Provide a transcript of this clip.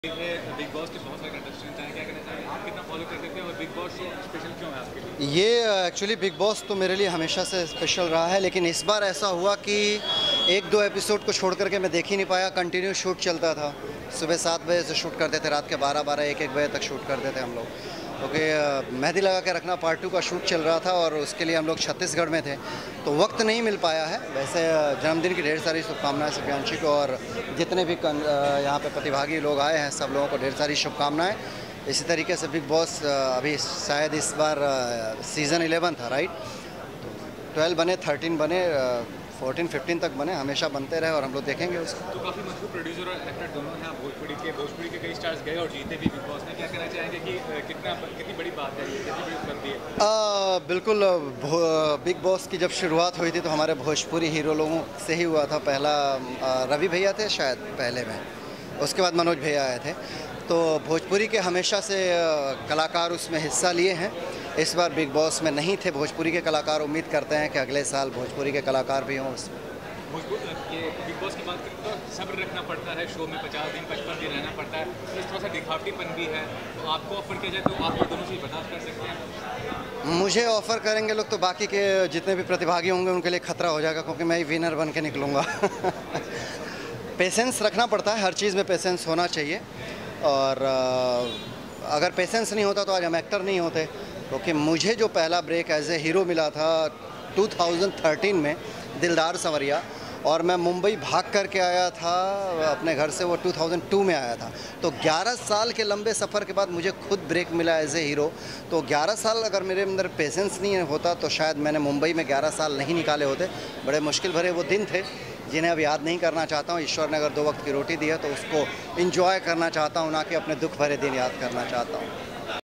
Big boss के बहुत सारे कंटेस्टेंट हैं, क्या कहना चाहेंगे आप कितना फॉलो करते थे और बिग बॉस शो स्पेशल क्यों है आपके लिए? ये एक्चुअली बिग बॉस तो मेरे लिए हमेशा से स्पेशल रहा है, लेकिन इस बार ऐसा हुआ कि एक दो एपिसोड को छोड़ करके मैं देख ही नहीं पाया। कंटिन्यू शूट चलता था, सुबह 7 बजे से शूट करते थे, रात के 12-12 1-1 बजे तक शूट करते थे हम लोग, क्योंकि मेहंदी लगा के रखना पार्ट 2 का शूट चल रहा था और उसके लिए हम लोग छत्तीसगढ़ में थे, तो वक्त नहीं मिल पाया है। वैसे जन्मदिन की ढेर सारी शुभकामनाएं सभ्यांशी को, और जितने भी यहाँ पे प्रतिभागी लोग आए हैं सब लोगों को ढेर सारी शुभकामनाएं। इसी तरीके से बिग बॉस अभी शायद इस बार सीज़न 11 था, राइट? तो 12 बने, 13 बने, 14 15 तक बने, हमेशा बनते रहे और हम लोग देखेंगे उसको। तो काफ़ी मशहूर प्रोड्यूसर और एक्टर दोनों हैं भोजपुरी के कई स्टार्स गए और जीते भी बिग बॉस ने, क्या कहना चाहेंगे कि कितनी बड़ी बात है, कितनी बड़ी उपलब्धि है? बिल्कुल। बिग बॉस की जब शुरुआत हुई थी तो हमारे भोजपुरी हीरो लोगों से ही हुआ था। पहला रवि भैया थे शायद पहले में, उसके बाद मनोज भैया आए थे। तो भोजपुरी के हमेशा से कलाकार उसमें हिस्सा लिए हैं। इस बार बिग बॉस में नहीं थे भोजपुरी के कलाकार। उम्मीद करते हैं कि अगले साल भोजपुरी के कलाकार भी हों उसमें। बिग बॉस की बात करें तो सब्र रखना पड़ता है, शो में 50 दिन 55 दिन रहना पड़ता है, इस थोड़ा सा दिखावटीपन भी है। तो आपको ऑफर किया जाए तो आप दोनों से बर्दाश्त कर सकते हैं? मुझे ऑफ़र करेंगे लोग तो बाकी के जितने भी प्रतिभागी होंगे उनके लिए खतरा हो जाएगा, क्योंकि मैं ही विनर बन के निकलूँगा। पेशेंस रखना पड़ता है, हर चीज़ में पेशेंस होना चाहिए। और अगर पेशेंस नहीं होता तो आज हम एक्टर नहीं होते, क्योंकि मुझे जो पहला ब्रेक एज ए हीरो मिला था 2013 में दिलदार संवरिया, और मैं मुंबई भाग करके आया था अपने घर से, वो 2002 में आया था। तो 11 साल के लंबे सफ़र के बाद मुझे खुद ब्रेक मिला एज ए हीरो। तो 11 साल अगर मेरे अंदर पेशेंस नहीं होता तो शायद मैंने मुंबई में 11 साल नहीं निकाले होते। बड़े मुश्किल भरे वो दिन थे जिन्हें अब याद नहीं करना चाहता हूँ। ईश्वर ने अगर 2 वक्त की रोटी दी है तो उसको एंजॉय करना चाहता हूँ, ना कि अपने दुख भरे दिन याद करना चाहता हूँ।